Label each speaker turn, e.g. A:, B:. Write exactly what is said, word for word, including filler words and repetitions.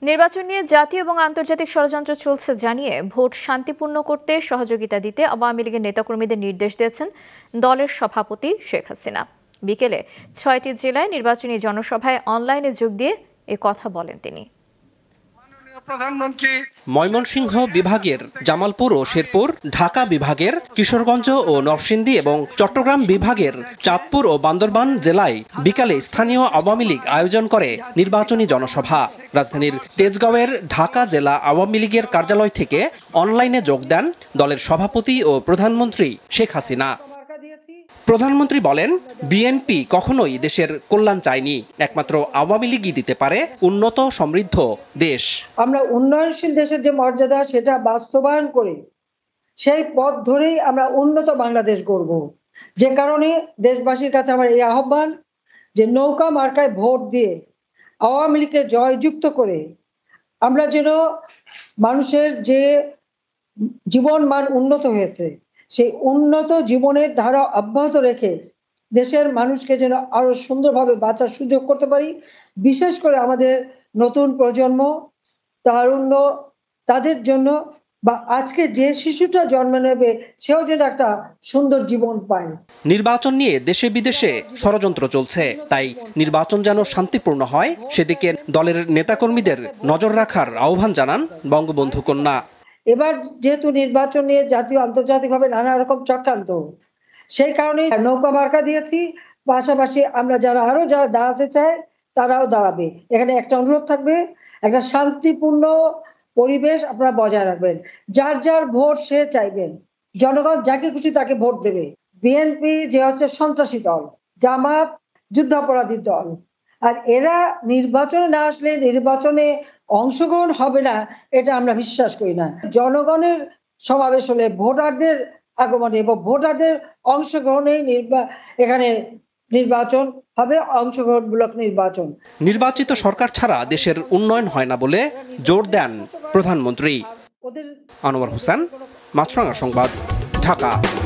A: নির্বাচন নিয়ে জাতীয় এবং আন্তর্জাতিক ষড়যন্ত্র চলছে জানিয়ে ভোট শান্তিপূর্ণ করতে সহযোগিতা দিতে আওয়ামী লীগের নেতাকর্মীদের নির্দেশ দিয়েছেন দলের সভাপতি শেখ হাসিনা। বিকেলে ছয়টি জেলায় নির্বাচনী জনসভায় অনলাইনে যোগ দিয়ে এ কথা বলেন তিনি।
B: ময়মনসিংহ বিভাগের জামালপুর ও শেরপুর, ঢাকা বিভাগের কিশোরগঞ্জ ও নরসিংদী এবং চট্টগ্রাম বিভাগের চাঁদপুর ও বান্দরবান জেলায় বিকালে স্থানীয় আওয়ামী লীগ আয়োজন করে নির্বাচনী জনসভা। রাজধানীর তেজগাঁওয়ের ঢাকা জেলা আওয়ামী লীগের কার্যালয় থেকে অনলাইনে যোগ দেন দলের সভাপতি ও প্রধানমন্ত্রী শেখ হাসিনা। প্রধানমন্ত্রী বলেন, বিএনপি কখনোই দেশের কল্যাণ চায়নি, একমাত্র আওয়ামী লীগই দিতে পারে উন্নত সমৃদ্ধ দেশ।
C: আমরা উন্নয়নশীল দেশের যে মর্যাদা সেটা বাস্তবায়ন করে সেই পথ ধরেই আমরা উন্নত বাংলাদেশ গড়ব। যে কারণে দেশবাসীর কাছে আমার এই আহ্বান যে নৌকা মার্কায় ভোট দিয়ে আওয়ামী লীগকে জয়যুক্ত করে আমরা যেন মানুষের যে জীবন মান উন্নত হয়েছে সেই উন্নত জীবনের ধারা অব্যাহত রেখে দেশের মানুষকে যেন আরো সুন্দরভাবে বাঁচার সুযোগ করতে পারি। বিশেষ করে আমাদের নতুন প্রজন্ম, তারুণ্য, তাদের জন্য বা আজকে যে শিশুটা জন্ম নেবে সেও যেন একটা সুন্দর জীবন পায়।
B: নির্বাচন নিয়ে দেশে বিদেশে ষড়যন্ত্র চলছে, তাই নির্বাচন যেন শান্তিপূর্ণ হয় সেদিকে দলের নেতাকর্মীদের নজর রাখার আহ্বান জানান বঙ্গবন্ধু কন্যা।
C: এবার যেহেতু নির্বাচন নিয়ে জাতীয় আন্তর্জাতিকভাবে নানা রকম চক্রান্ত, সেই কারণে নৌকা মার্কা দিয়েছি। পাশাপাশি আমরা যারা আরো যারা দাঁড়াতে চায় তারাও দাঁড়াবে। এখানে একটা অনুরোধ থাকবে, একটা শান্তিপূর্ণ পরিবেশ আপনারা বজায় রাখবেন। যার যার ভোট সে চাইবেন, জনগণ যাকে খুশি তাকে ভোট দেবে। বিএনপি যে হচ্ছে সন্ত্রাসী দল, জামাত যুদ্ধাপরাধী দল, আর এরা নির্বাচনে না আসলে নির্বাচনে অংশগ্রহণ হবে না, এটা আমরা বিশ্বাস করি না। জনগণের সমাবেশ হলে ভোটারদের আগমনে এবং ভোটারদের অংশগ্রহণেই নির্বা এখানে নির্বাচন হবে, অংশগ্রহণমূলক নির্বাচন।
B: নির্বাচিত সরকার ছাড়া দেশের উন্নয়ন হয় না বলে জোর দেন প্রধানমন্ত্রী। আনোয়ার হোসেন, মাছরাঙা সংবাদ, ঢাকা।